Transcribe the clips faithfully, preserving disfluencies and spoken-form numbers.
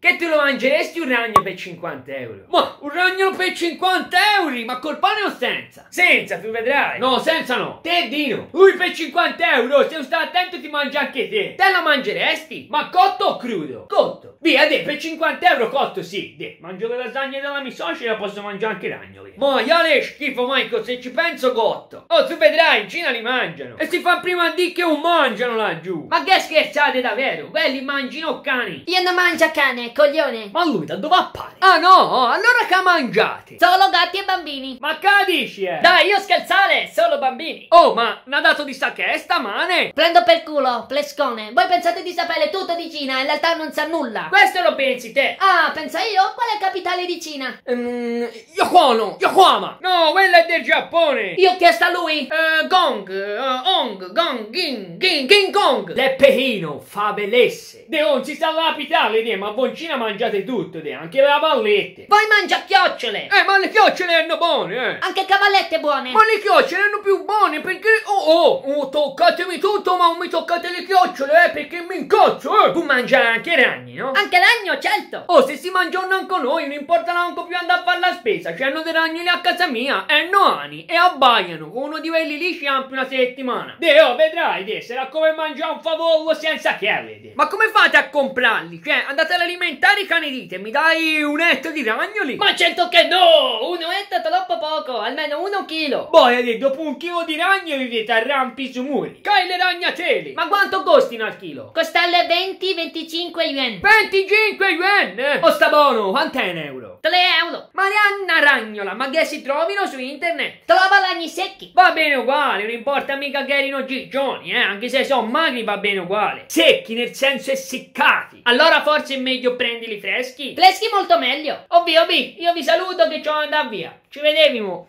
Che tu lo mangeresti un ragno per cinquanta euro? Ma un ragno per cinquanta euro? Ma col pane o senza? Senza, tu vedrai. No, senza no. Te Dino, lui per cinquanta euro, se non stai attento ti mangia anche te. Te lo mangeresti? Ma cotto o crudo? Cotto. Via, de, per cinquanta euro cotto sì. De, mangio le lasagne della mia suocera, posso mangiare anche ragnoli. Ma io schifo, Michael, se ci penso cotto. Oh, tu vedrai, in Cina li mangiano. E si fa prima a dire che non mangiano laggiù. Ma che scherzate davvero? Quelli mangino cani. Io non mangio cane, coglione. Ma lui da dove appare? Ah no, allora che mangiate? Solo gatti e bambini. Ma che dici, eh? Dai, io scherzare, solo bambini. Oh, ma n'ha dato di sa che è sta mane? Prendo per culo, plescone. Voi pensate di sapere tutto di Cina e in realtà non sa nulla. Questo lo pensi te? Ah, pensa io? Qual è la capitale di Cina? Um, Yokono, Yokohama. No, quella è del Giappone. Io ho chiesto a lui. Uh, Gong, uh, Ong, Gong, Ging, Ging, King Kong. Le Pechino, favelesse. De non si sta alla capitale, de, ma voi in Cina mangiate tutto, de, anche le pallette. Voi mangia chiocciole. Eh, ma le chiocciole erano buone, eh. Anche cavallette buone. Ma le chiocciole erano più buone perché... Oh, oh, oh, toccatemi tutto, ma non mi toccate le chiocciole, eh, perché mi incazzo, eh. Tu mangiare anche ragni, no? Anche ragno, certo. Oh, se si mangiano anche noi, non importa neanche più andare a fare la spesa. C'hanno dei ragni lì a casa mia, e noani, e abbaiano, con uno di quelli lì scampi una settimana. De, oh, vedrai, de, sarà come mangiare un favollo senza chiave, de. Ma come fate a comprarli? Cioè, andate all'alimentare i cani dite, mi dai un etto di ragnoli? Ma certo che no, uno etto è troppo poco, almeno uno chilo. Boia, de, dopo un chilo di ragnoli dite arrampi su muri. Cai le ragnateli. Ma quanto costino al chilo? Costelle venti venticinque yuan. venticinque yuan? Oh, sta buono, quant'è un euro? tre euro. Marianna Ragnola, ma che si trovino su internet? Trova ragni secchi. Va bene uguale, non importa mica che erino giggioni, eh, anche se sono magri va bene uguale. Secchi nel senso essiccati. Allora forse è meglio prendili freschi? Freschi molto meglio. Ovvio, ovvio, io vi saluto che c'ho da andare via. Ci vedevimo.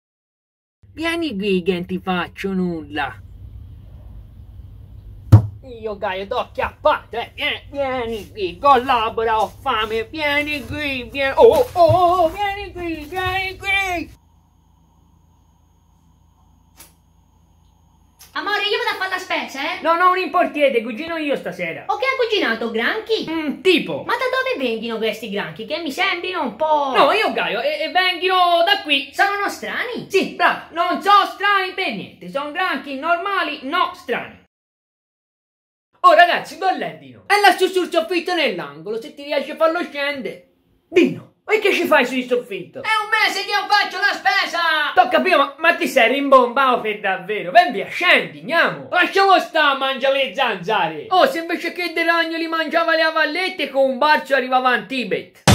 Vieni qui che non ti faccio nulla. Io Gaio t'ho acchiappato, eh. Vieni, vieni qui, collabora, ho fame. Vieni qui, vieni. Oh, oh, oh, vieni qui, vieni qui. Amore, io vado a fare la spesa, eh? No, no, non importiete, cugino io stasera. Ho che ha cucinato granchi? Mm, tipo. Ma da dove vengono questi granchi? Che mi sembrino un po'... No, io Gaio, e, e vengono da qui. Sono strani? Sì, bravo, non sono strani per niente. Sono granchi normali, no strani. Oh ragazzi, qual è Dino? È lassù sul soffitto nell'angolo, se ti riesci a farlo scendere. Dino, e che ci fai sul soffitto? È un mese che io faccio la spesa! T'ho capito, ma, ma ti sei rimbombato per davvero? Ven via, scendi, andiamo! Lasciamo sta a mangiare le zanzare! Oh, se invece che dei ragnoli mangiava le avallette, con un barcio arrivava in Tibet!